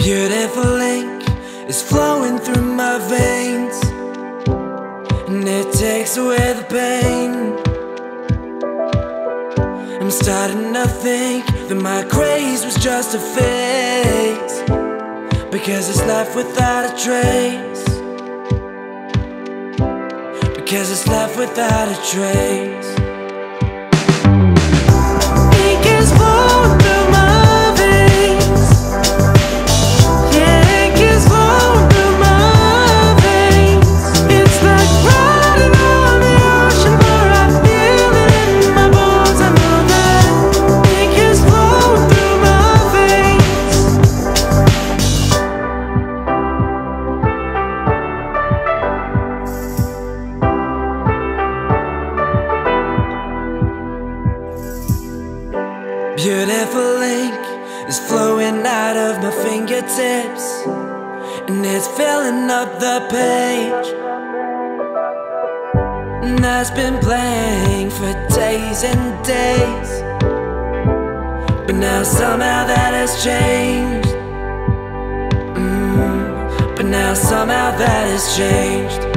Beautiful ink is flowing through my veins, and it takes away the pain. I'm starting to think that my craze was just a phase, because it's left without a trace. Because it's left without a trace. Ink is flowing through my veins. Yeah, ink is flowing through my veins. It's like riding on the ocean floor. I feel it in my bones. I know that ink is flowing through my veins. Beautiful ink is flowing out of my fingertips, and it's filling up the page. And that's been playing for days and days, but now somehow that has changed. But now somehow that has changed.